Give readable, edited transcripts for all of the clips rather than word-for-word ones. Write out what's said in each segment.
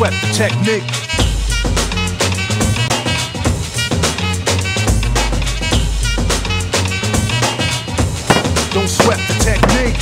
sweat the technique. Don't sweat the technique.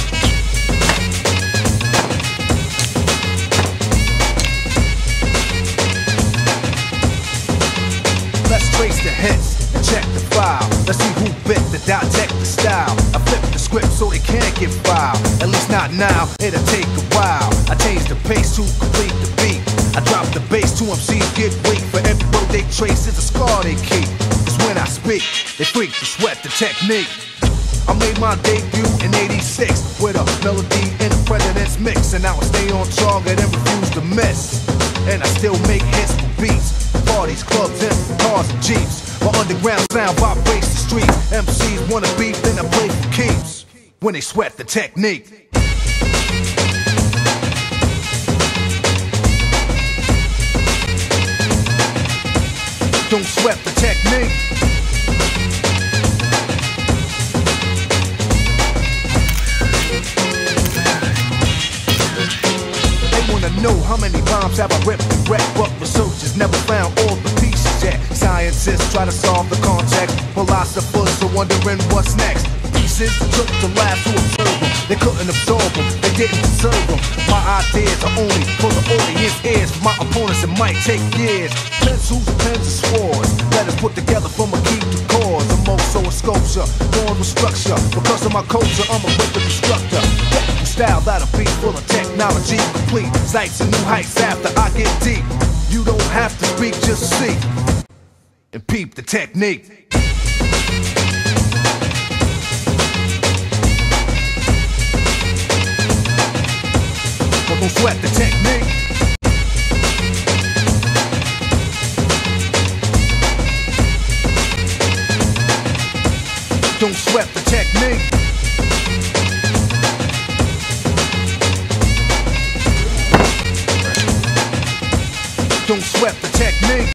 Let's trace the hits and check the file. Let's see who bit the dissect the style. I flip the script so it can't get filed. At least not now, it'll take a while. I change the pace to complete the beat. I drop the bass to MCs get weak. For every word they trace is a scar they keep. Cause when I speak, they freak to sweat the technique. I made my debut in '86 with a melody in the president's mix. And now I stay on target and refuse to miss. And I still make hits for beats. Parties, clubs, and cars and jeeps. My underground sound vibrates the street. MCs wanna beef, then I play for keeps. When they sweat the technique. Don't sweat the technique. They wanna know how many bombs have I ripped and wrecked, but researchers never found all the pieces yet. Scientists try to solve the context, philosophers are wondering what's next. Pieces took to labs to observe them. They couldn't absorb them, they didn't deserve them. My ideas are only for the audience ears. For my opponents it might take years. Pencils, pens, and swords, letters put together from a key to cause. I'm also a sculpture, born with structure. Because of my culture, I'm a rhythm instructor. Technical style that'll be full of technology complete. Sights and new heights after I get deep. You don't have to speak, just see and peep the technique. Don't sweat the technique. Don't sweat the technique. Don't sweat the technique.